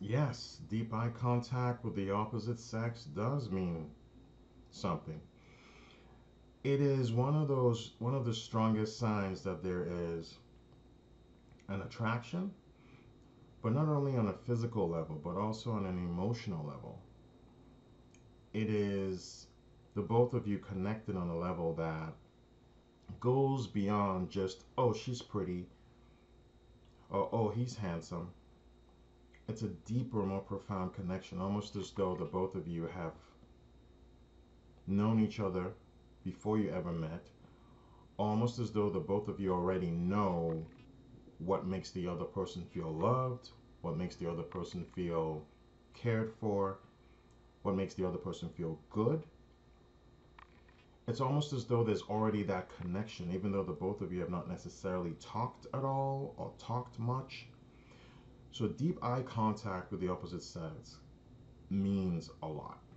Yes, deep eye contact with the opposite sex does mean something. It is one of the strongest signs that there is an attraction, but not only on a physical level, but also on an emotional level. It is the both of you connected on a level that goes beyond just, oh, she's pretty, or oh, he's handsome. It's a deeper, more profound connection, almost as though the both of you have known each other before you ever met, almost as though the both of you already know what makes the other person feel loved, what makes the other person feel cared for, what makes the other person feel good. It's almost as though there's already that connection, even though the both of you have not necessarily talked at all or talked much. So, deep eye contact with the opposite sex means a lot.